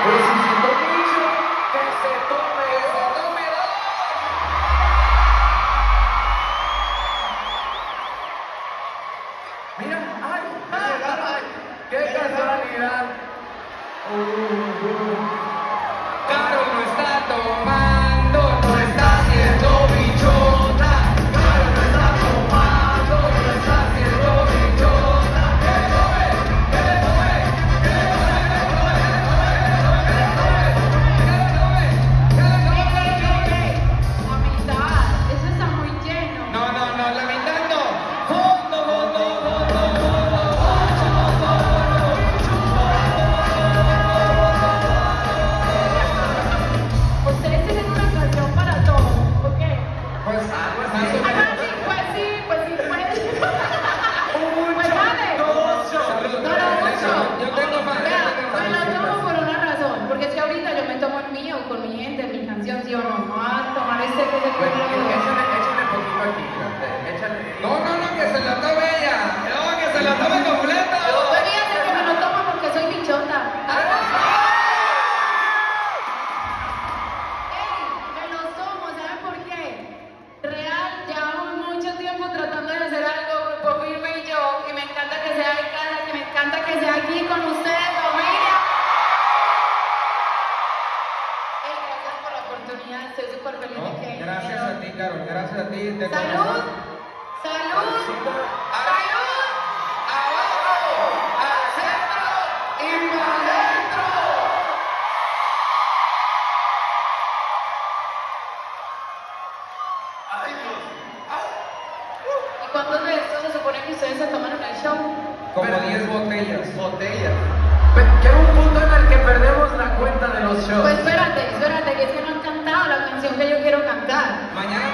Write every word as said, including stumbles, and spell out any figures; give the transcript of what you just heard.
Pero si se tome mucho, que se tome, que se tome dos. Mira, ay, ay, qué casualidad. Uh, uh. Caro no está tomando, no está haciendo bichota. Caro no está tomando, no está haciendo bichota. Que tome, que tome, que tome, que tome, que tome, que tome. La mitad, eso está muy lleno. No, no, no, la mitad no. Fondo, fondo, fondo, fondo. Ustedes tienen una canción para todo, ¿ok? Pues algo así. Ah, pues sí, pues sí, pues sí, pues. Pues dale. Salud. No, no, mucho. Yo tengo más. Vea, me lo tomo por una razón, porque es que ahorita yo me tomo el mío con mi gente, mi canción, ¿sí o no? No a tomar este que se Pues, puede. échale, échale poquito aquí, mira, échale. No, no, no, que se la tome ella. No, que se la tome completa. Pues fíjate que me lo tomo porque soy bichota. Ey, me lo tomo, ¿saben por qué? Real, llevamos mucho tiempo tratando de hacer algo, Grupo Firme y yo, y me encanta que sea en casa, que me encanta que sea aquí con ustedes, familia. Ey, gracias por la oportunidad, estoy súper feliz de que... Gracias a ti, Carol, gracias a ti. de ¡Salud! corazón. ¡Salud! Salud. ¡Salud! Abajo, al centro y para adentro. Ay, Dios. ¿Y cuántos de estos se supone que ustedes se toman en el show? Como diez botellas. Botellas. Llega un punto en el que perdemos la cuenta de los shows. Pues espérate, espérate, que es que no han cantado la canción que yo quiero cantar. Mañana